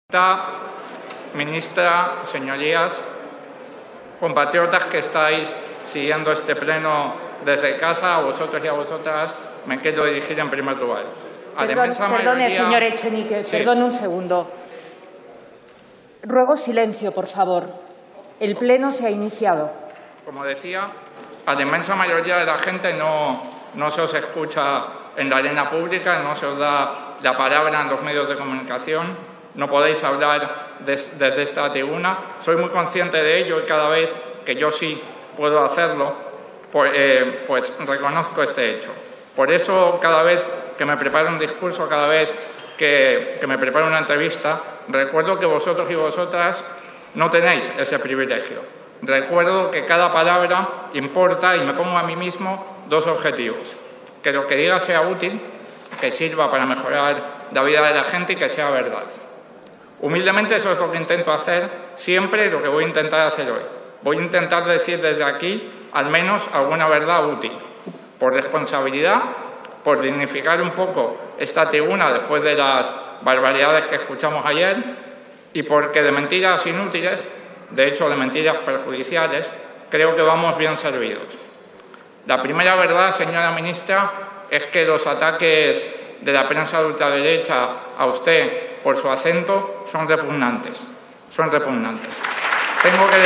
Ministra, señorías, compatriotas que estáis siguiendo este pleno desde casa, a vosotros y a vosotras me quiero dirigir en primer lugar. Perdone, señor Echenique, sí. Perdone un segundo. Ruego silencio, por favor. El pleno se ha iniciado. Como decía, a la inmensa mayoría de la gente no se os escucha en la arena pública, no se os da la palabra en los medios de comunicación. No podéis hablar desde esta tribuna. Soy muy consciente de ello y cada vez que yo sí puedo hacerlo, pues reconozco este hecho. Por eso, cada vez que me preparo un discurso, cada vez que me preparo una entrevista, recuerdo que vosotros y vosotras no tenéis ese privilegio. Recuerdo que cada palabra importa y me pongo a mí mismo dos objetivos. Que lo que diga sea útil, que sirva para mejorar la vida de la gente y que sea verdad. Humildemente eso es lo que intento hacer siempre y lo que voy a intentar hacer hoy. Voy a intentar decir desde aquí al menos alguna verdad útil. Por responsabilidad, por dignificar un poco esta tribuna después de las barbaridades que escuchamos ayer y porque de mentiras inútiles, de hecho de mentiras perjudiciales, creo que vamos bien servidos. La primera verdad, señora ministra, es que los ataques de la prensa de ultraderecha a usted por su acento son repugnantes. Son repugnantes. Tengo que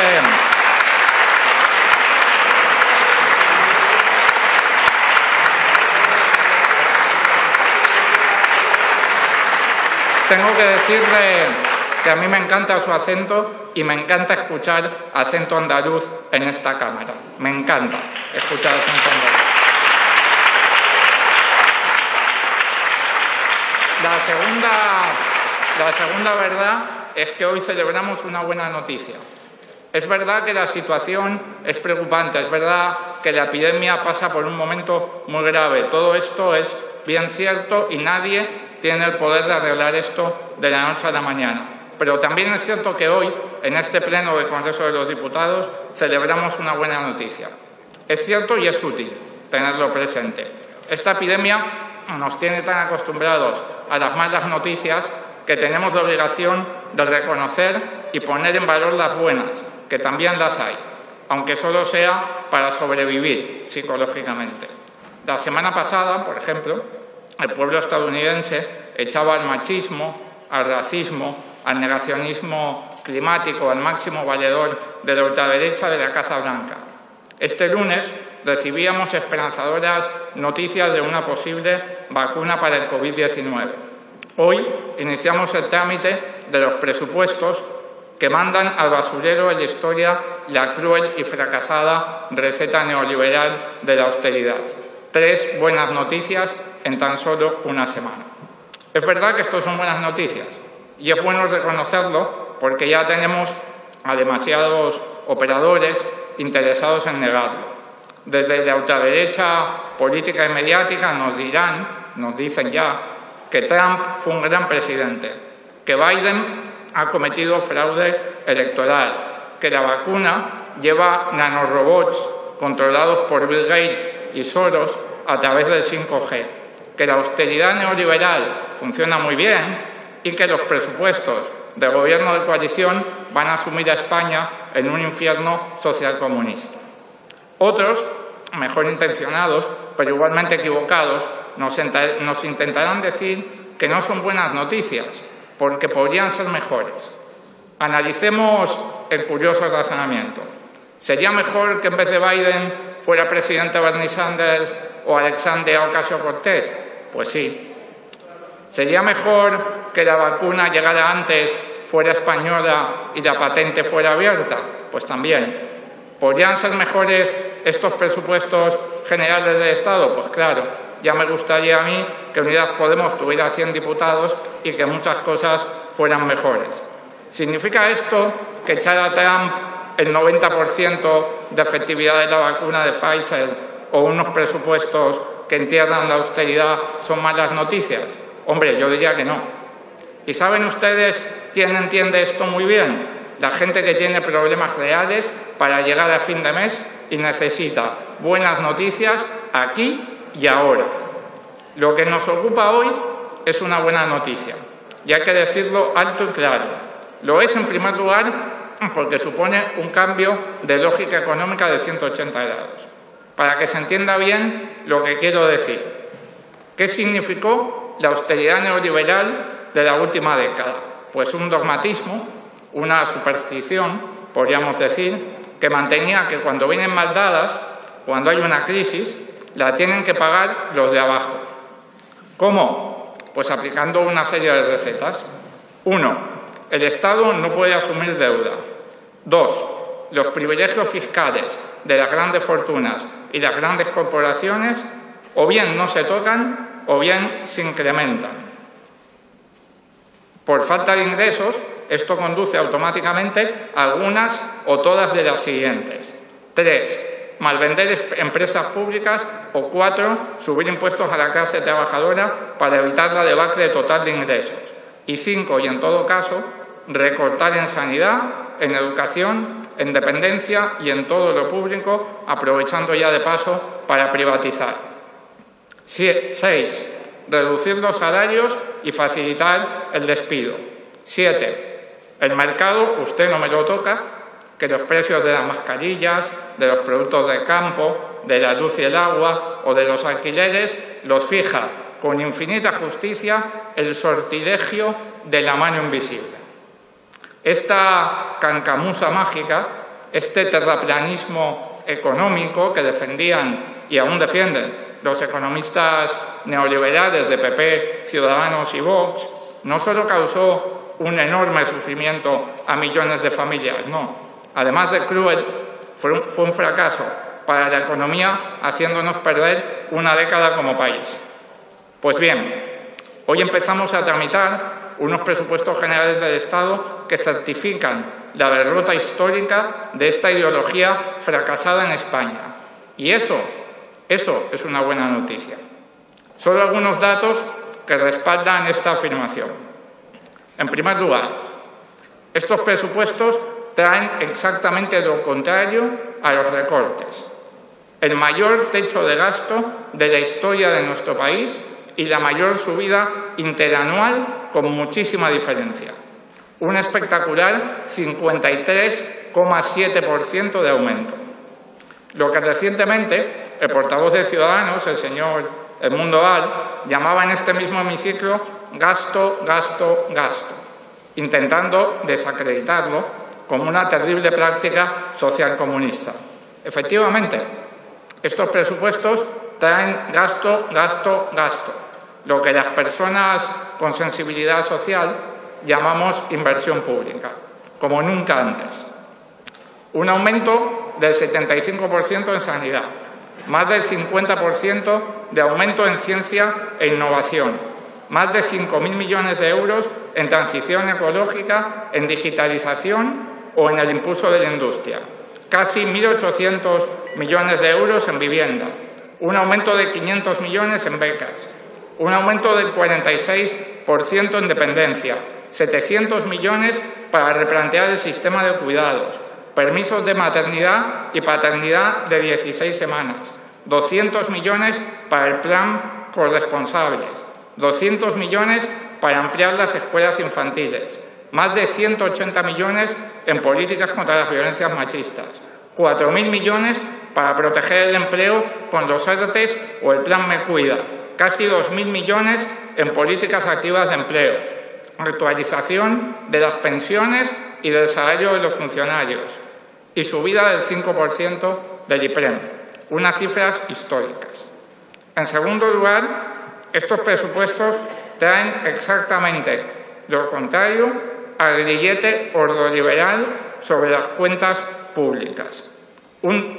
decirle que a mí me encanta su acento y me encanta escuchar acento andaluz en esta Cámara. Me encanta escuchar acento andaluz. La segunda verdad es que hoy celebramos una buena noticia. Es verdad que la situación es preocupante, es verdad que la epidemia pasa por un momento muy grave. Todo esto es bien cierto y nadie tiene el poder de arreglar esto de la noche a la mañana. Pero también es cierto que hoy, en este pleno del Congreso de los Diputados, celebramos una buena noticia. Es cierto y es útil tenerlo presente. Esta epidemia nos tiene tan acostumbrados a las malas noticias que tenemos la obligación de reconocer y poner en valor las buenas, que también las hay, aunque solo sea para sobrevivir psicológicamente. La semana pasada, por ejemplo, el pueblo estadounidense echaba al machismo, al racismo, al negacionismo climático, al máximo valedor de la ultraderecha de la Casa Blanca. Este lunes recibíamos esperanzadoras noticias de una posible vacuna para el COVID-19. Hoy iniciamos el trámite de los presupuestos que mandan al basurero en la historia la cruel y fracasada receta neoliberal de la austeridad. 3 buenas noticias en tan solo una semana. Es verdad que esto son buenas noticias y es bueno reconocerlo porque ya tenemos a demasiados operadores interesados en negarlo. Desde la ultraderecha política y mediática nos dicen ya que Trump fue un gran presidente, que Biden ha cometido fraude electoral, que la vacuna lleva nanorobots controlados por Bill Gates y Soros a través del 5G, que la austeridad neoliberal funciona muy bien y que los presupuestos del gobierno de coalición van a sumir a España en un infierno socialcomunista. Otros, mejor intencionados, pero igualmente equivocados, nos intentarán decir que no son buenas noticias, porque podrían ser mejores. Analicemos el curioso razonamiento. ¿Sería mejor que en vez de Biden fuera presidente Bernie Sanders o Alexandria Ocasio-Cortez? Pues sí. ¿Sería mejor que la vacuna llegara antes, fuera española y la patente fuera abierta? Pues también. ¿Podrían ser mejores estos presupuestos generales del Estado? Pues claro, ya me gustaría a mí que Unidas Podemos tuviera 100 diputados y que muchas cosas fueran mejores. ¿Significa esto que echar a Trump el 90% de efectividad de la vacuna de Pfizer o unos presupuestos que entierran la austeridad son malas noticias? Hombre, yo diría que no. ¿Y saben ustedes quién entiende esto muy bien? La gente que tiene problemas reales para llegar a fin de mes y necesita buenas noticias aquí y ahora. Lo que nos ocupa hoy es una buena noticia. y hay que decirlo alto y claro. Lo es, en primer lugar, porque supone un cambio de lógica económica de 180 grados. Para que se entienda bien lo que quiero decir. ¿Qué significó la austeridad neoliberal de la última década? Pues un dogmatismo, una superstición, podríamos decir, que mantenía que cuando vienen mal dadas, cuando hay una crisis, la tienen que pagar los de abajo. ¿Cómo? Pues aplicando una serie de recetas. 1. El Estado no puede asumir deuda. 2. Los privilegios fiscales de las grandes fortunas y las grandes corporaciones o bien no se tocan o bien se incrementan. Por falta de ingresos, esto conduce automáticamente a algunas o todas de las siguientes. 3. Malvender empresas públicas. O 4. Subir impuestos a la clase trabajadora para evitar la debacle total de ingresos. Y 5. Y en todo caso, recortar en sanidad, en educación, en dependencia y en todo lo público, aprovechando ya de paso para privatizar. 6. Reducir los salarios y facilitar el despido. 7. El mercado, usted no me lo toca, que los precios de las mascarillas, de los productos del campo, de la luz y el agua o de los alquileres los fija con infinita justicia el sortilegio de la mano invisible. Esta cancamusa mágica, este terraplanismo económico que defendían y aún defienden los economistas neoliberales de PP, Ciudadanos y Vox, no solo causó un enorme sufrimiento a millones de familias, no. Además de cruel, fue un fracaso para la economía, haciéndonos perder una década como país. Pues bien, hoy empezamos a tramitar unos presupuestos generales del Estado que certifican la derrota histórica de esta ideología fracasada en España. Y eso es una buena noticia. Solo algunos datos que respaldan esta afirmación. En primer lugar, estos presupuestos traen exactamente lo contrario a los recortes. El mayor techo de gasto de la historia de nuestro país y la mayor subida interanual con muchísima diferencia. Un espectacular 53,7% de aumento. Lo que recientemente el portavoz de Ciudadanos, el señor Edmundo Val, llamaba en este mismo hemiciclo gasto, gasto, gasto, intentando desacreditarlo como una terrible práctica socialcomunista. Efectivamente, estos presupuestos traen gasto, gasto, gasto, lo que las personas con sensibilidad social llamamos inversión pública, como nunca antes. Un aumento del 75% en sanidad, más del 50% de aumento en ciencia e innovación, más de 5.000 millones de euros en transición ecológica, en digitalización o en el impulso de la industria, casi 1.800 millones de euros en vivienda, un aumento de 500 millones en becas, un aumento del 46% en dependencia, 700 millones para replantear el sistema de cuidados, permisos de maternidad y paternidad de 16 semanas, 200 millones para el plan corresponsables, 200 millones para ampliar las escuelas infantiles, más de 180 millones en políticas contra las violencias machistas, 4.000 millones para proteger el empleo con los ERTEs o el Plan Me Cuida, casi 2.000 millones en políticas activas de empleo, actualización de las pensiones y del salario de los funcionarios y subida del 5% del IPREM, unas cifras históricas. En segundo lugar, estos presupuestos traen exactamente lo contrario al grillete ordoliberal sobre las cuentas públicas. Un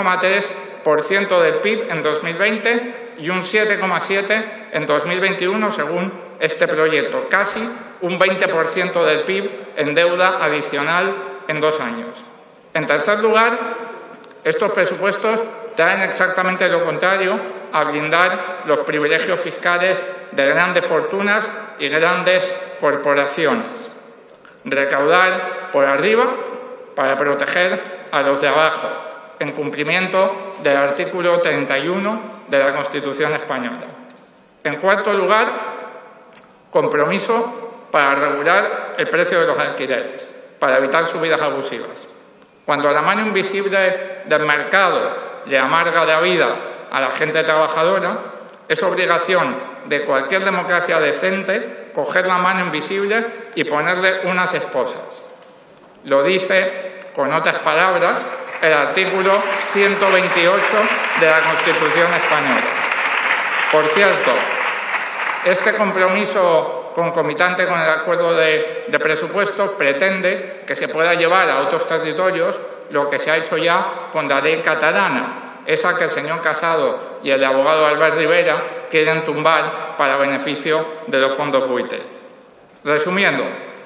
11,3% del PIB en 2020 y un 7,7% en 2021 según este proyecto, casi un 20% del PIB en deuda adicional en 2 años. En tercer lugar, estos presupuestos traen exactamente lo contrario a blindar los privilegios fiscales de grandes fortunas y grandes corporaciones. Recaudar por arriba para proteger a los de abajo, en cumplimiento del artículo 31 de la Constitución española. En cuarto lugar, compromiso para regular el precio de los alquileres, para evitar subidas abusivas. Cuando la mano invisible del mercado le amarga la vida a la gente trabajadora, es obligación de cualquier democracia decente coger la mano invisible y ponerle unas esposas. Lo dice, con otras palabras, el artículo 128 de la Constitución española. Por cierto, este compromiso concomitante con el acuerdo de presupuestos pretende que se pueda llevar a otros territorios lo que se ha hecho ya con la ley catalana, esa que el señor Casado y el abogado Albert Rivera quieren tumbar para beneficio de los fondos buitre. Resumiendo,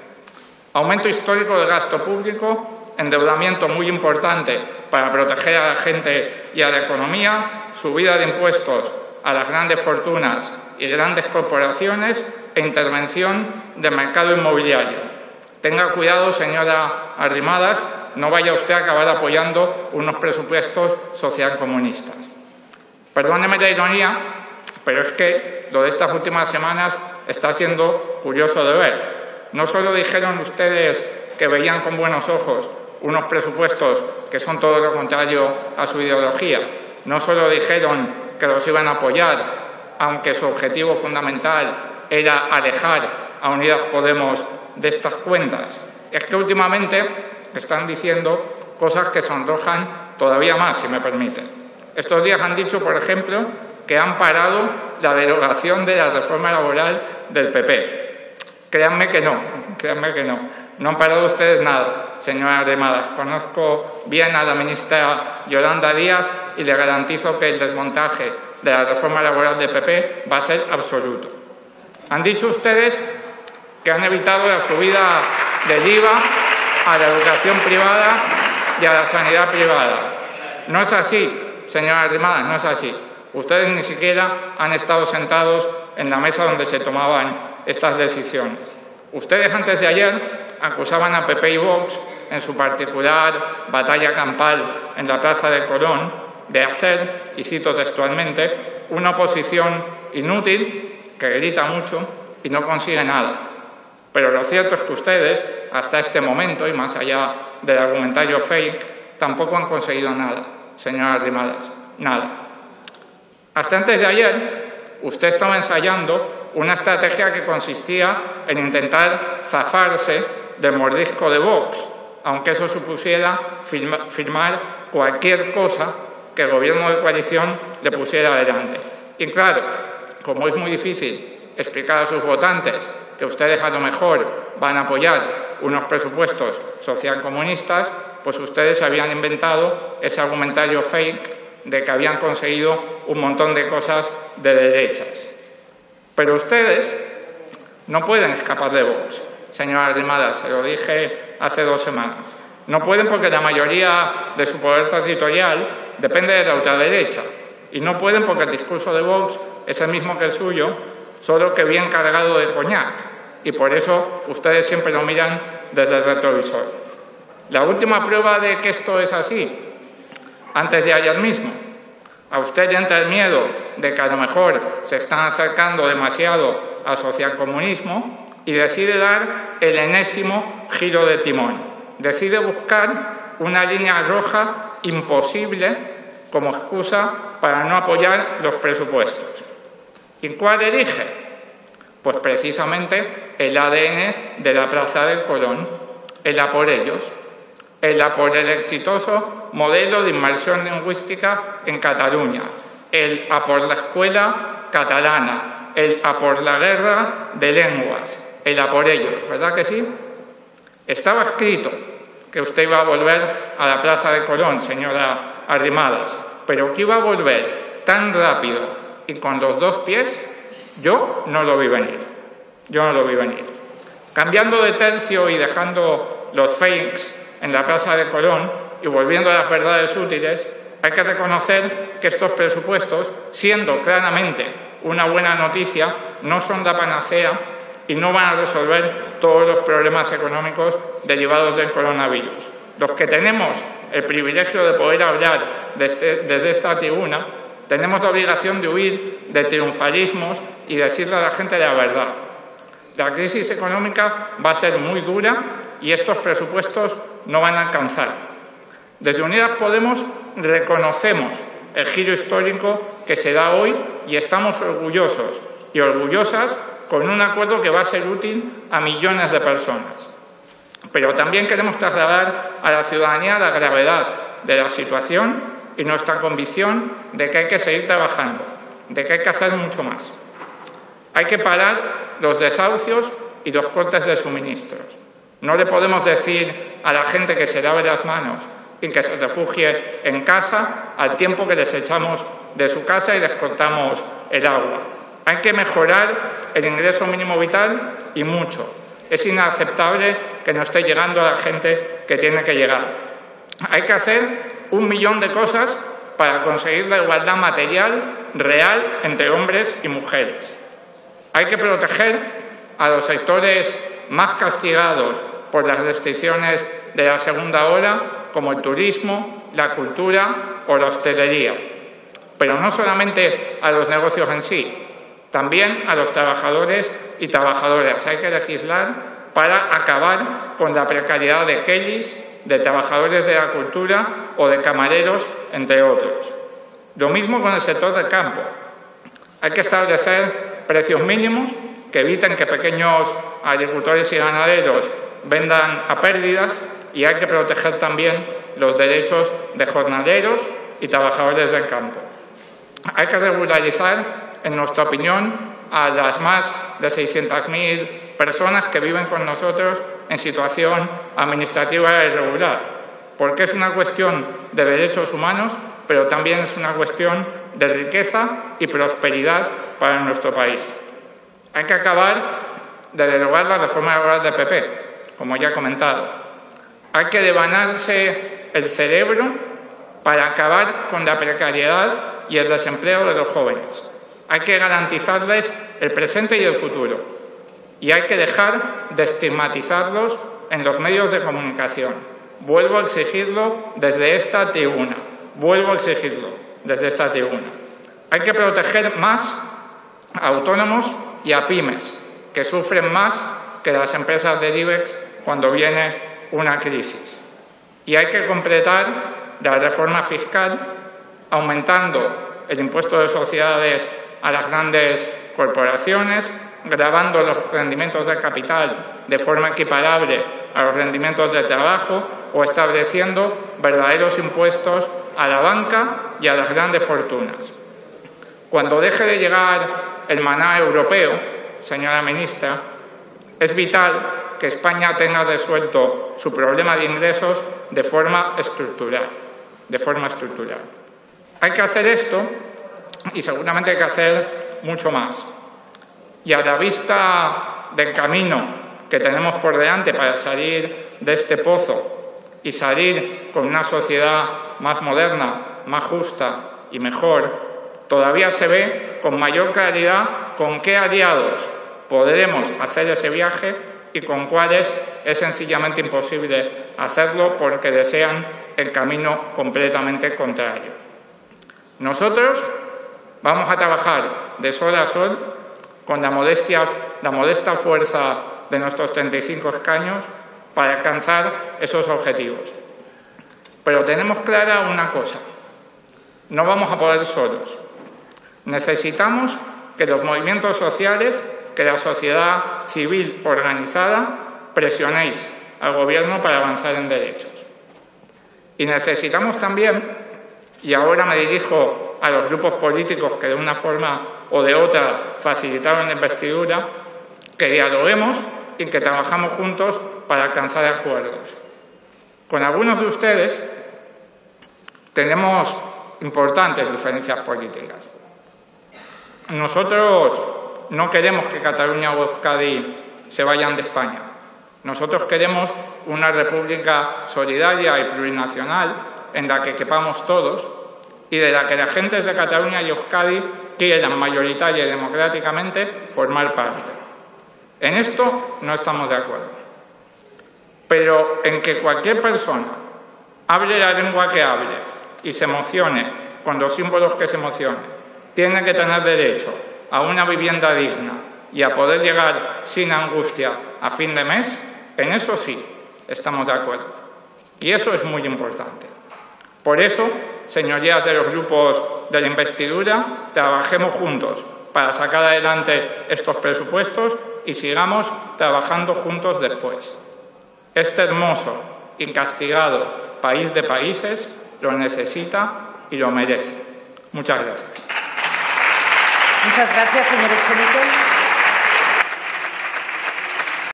aumento histórico del gasto público, endeudamiento muy importante para proteger a la gente y a la economía, subida de impuestos a las grandes fortunas y grandes corporaciones e intervención del mercado inmobiliario. Tenga cuidado, señora Arrimadas, no vaya usted a acabar apoyando unos presupuestos socialcomunistas. Perdóneme la ironía, pero es que lo de estas últimas semanas está siendo curioso de ver. No solo dijeron ustedes que veían con buenos ojos unos presupuestos que son todo lo contrario a su ideología, no solo dijeron que los iban a apoyar, aunque su objetivo fundamental era alejar a Unidas Podemos de estas cuentas. Es que últimamente están diciendo cosas que sonrojan todavía más, si me permiten. Estos días han dicho, por ejemplo, que han parado la derogación de la reforma laboral del PP. Créanme que no, créanme que no. No han parado ustedes nada, señora Arrimadas. Conozco bien a la ministra Yolanda Díaz y le garantizo que el desmontaje de la reforma laboral del PP va a ser absoluto. Han dicho ustedes que han evitado la subida del IVA a la educación privada y a la sanidad privada. No es así, señora Arrimadas, no es así. Ustedes ni siquiera han estado sentados en la mesa donde se tomaban estas decisiones. Ustedes antes de ayer acusaban a PP y Vox, en su particular batalla campal en la Plaza de Colón, de hacer, y cito textualmente, una oposición inútil que grita mucho y no consigue nada. Pero lo cierto es que ustedes, hasta este momento, y más allá del argumentario fake, tampoco han conseguido nada, señora Arrimadas, nada. Hasta antes de ayer, usted estaba ensayando una estrategia que consistía en intentar zafarse del mordisco de Vox, aunque eso supusiera firmar cualquier cosa que el Gobierno de coalición le pusiera adelante. Y claro, como es muy difícil explicar a sus votantes que ustedes a lo mejor van a apoyar unos presupuestos socialcomunistas, pues ustedes habían inventado ese argumentario fake de que habían conseguido un montón de cosas de derechas. Pero ustedes no pueden escapar de Vox, señora Arrimadas, se lo dije hace 2 semanas. No pueden porque la mayoría de su poder territorial depende de la ultraderecha. Y no pueden porque el discurso de Vox es el mismo que el suyo, solo que bien cargado de coñac. Y por eso ustedes siempre lo miran desde el retrovisor. La última prueba de que esto es así, antes de ayer mismo, a usted le entra el miedo de que a lo mejor se están acercando demasiado al socialcomunismo y decide dar el enésimo giro de timón. Decide buscar una línea roja imposible como excusa para no apoyar los presupuestos. ¿Y cuál elige? Pues precisamente el ADN de la Plaza del Colón, el a por ellos, el a por el exitoso modelo de inmersión lingüística en Cataluña, el a por la escuela catalana, el a por la guerra de lenguas, el a por ellos, ¿verdad que sí? Estaba escrito que usted iba a volver a la Plaza de Colón, señora Arrimadas, pero que iba a volver tan rápido y con los 2 pies, yo no lo vi venir. Yo no lo vi venir. Cambiando de tercio y dejando los fakes en la Plaza de Colón y volviendo a las verdades útiles, hay que reconocer que estos presupuestos, siendo claramente una buena noticia, no son la panacea y no van a resolver todos los problemas económicos derivados del coronavirus. Los que tenemos el privilegio de poder hablar desde esta tribuna, tenemos la obligación de huir de triunfalismos y decirle a la gente la verdad. La crisis económica va a ser muy dura y estos presupuestos no van a alcanzar. Desde Unidas Podemos reconocemos el giro histórico que se da hoy y estamos orgullosos y orgullosas con un acuerdo que va a ser útil a millones de personas. Pero también queremos trasladar a la ciudadanía la gravedad de la situación y nuestra convicción de que hay que seguir trabajando, de que hay que hacer mucho más. Hay que parar los desahucios y los cortes de suministros. No le podemos decir a la gente que se lave las manos y que se refugie en casa al tiempo que les echamos de su casa y les cortamos el agua. Hay que mejorar el ingreso mínimo vital y mucho. Es inaceptable que no esté llegando a la gente que tiene que llegar. Hay que hacer 1 millón de cosas para conseguir la igualdad material real entre hombres y mujeres. Hay que proteger a los sectores más castigados por las restricciones de la segunda ola, como el turismo, la cultura o la hostelería. Pero no solamente a los negocios en sí, también a los trabajadores y trabajadoras. Hay que legislar para acabar con la precariedad de kellys, de trabajadores de la cultura o de camareros, entre otros. Lo mismo con el sector del campo. Hay que establecer precios mínimos que eviten que pequeños agricultores y ganaderos vendan a pérdidas y hay que proteger también los derechos de jornaleros y trabajadores del campo. Hay que regularizar, en nuestra opinión, a las más de 600.000 personas que viven con nosotros en situación administrativa irregular, porque es una cuestión de derechos humanos, pero también es una cuestión de riqueza y prosperidad para nuestro país. Hay que acabar de derogar la reforma laboral del PP, como ya he comentado. Hay que devanarse el cerebro para acabar con la precariedad y el desempleo de los jóvenes. Hay que garantizarles el presente y el futuro. Y hay que dejar de estigmatizarlos en los medios de comunicación. Vuelvo a exigirlo desde esta tribuna. Vuelvo a exigirlo desde esta tribuna. Hay que proteger más a autónomos y a pymes, que sufren más que las empresas del IBEX cuando viene una crisis. Y hay que completar la reforma fiscal aumentando el impuesto de sociedades a las grandes corporaciones, gravando los rendimientos del capital de forma equiparable a los rendimientos del trabajo o estableciendo verdaderos impuestos a la banca y a las grandes fortunas. Cuando deje de llegar el maná europeo, señora ministra, es vital que España tenga resuelto su problema de ingresos de forma estructural. Hay que hacer esto y seguramente hay que hacer mucho más. Y a la vista del camino que tenemos por delante para salir de este pozo y salir con una sociedad más moderna, más justa y mejor, todavía se ve con mayor claridad con qué aliados podremos hacer ese viaje y con cuáles es sencillamente imposible hacerlo porque desean el camino completamente contrario. Nosotros vamos a trabajar de sol a sol con la modesta fuerza de nuestros 35 escaños para alcanzar esos objetivos. Pero tenemos clara una cosa: no vamos a poder solos. Necesitamos que los movimientos sociales, que la sociedad civil organizada, presionéis al Gobierno para avanzar en derechos. Y necesitamos también, y ahora me dirijo a los grupos políticos que de una forma o de otra facilitaron la investidura, que dialoguemos y que trabajamos juntos para alcanzar acuerdos. Con algunos de ustedes tenemos importantes diferencias políticas. Nosotros no queremos que Cataluña o Euskadi se vayan de España. Nosotros queremos una república solidaria y plurinacional en la que quepamos todos y de la que las gentes de Cataluña y Euskadi quieran mayoritaria y democráticamente formar parte. En esto no estamos de acuerdo. Pero en que cualquier persona hable la lengua que hable y se emocione con los símbolos que se emocione, tiene que tener derecho a una vivienda digna, y a poder llegar sin angustia a fin de mes, en eso sí estamos de acuerdo. Y eso es muy importante. Por eso, señorías de los grupos de la investidura, trabajemos juntos para sacar adelante estos presupuestos y sigamos trabajando juntos después. Este hermoso y castigado país de países lo necesita y lo merece. Muchas gracias. Muchas gracias, señor Echenique.